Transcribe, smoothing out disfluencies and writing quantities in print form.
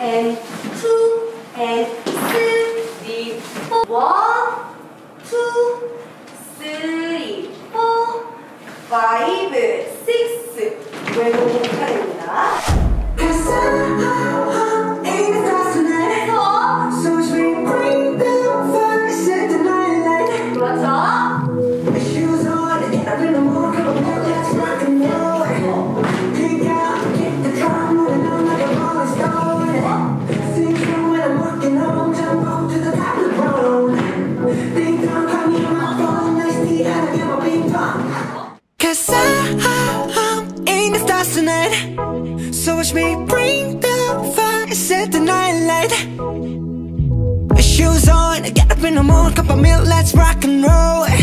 and 2 and 3, 4. 1, 2, 3, 4, 5, 6. 왼손 차례입니다. So watch me bring the fire, set the night light. Shoes on, get up in the morning, cup of milk, let's rock and roll.